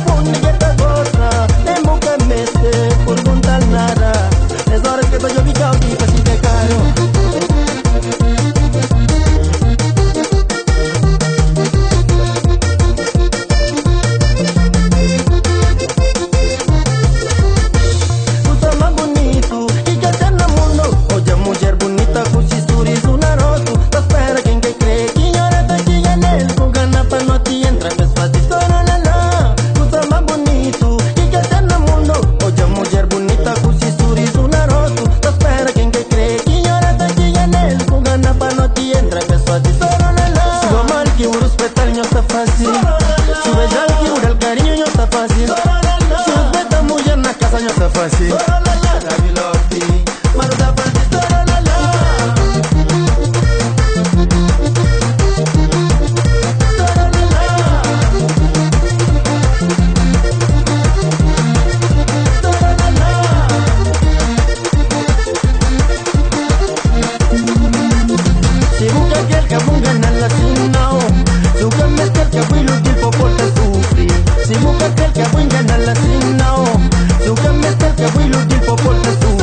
bună e ta goza, ne mucă meste, purguntal nara. Ne zore că to jobi cao di pasi te caro. Sube ya el que el cariño no está fácil. Sube esta mujer en la casa no está fácil. Si busca que el cabún gana la sinao, súgame que el cabún lo tipo por te sufrir. Si busca que el cabún gana la sinao, súgame que el cabún lo tipo por te sufrir.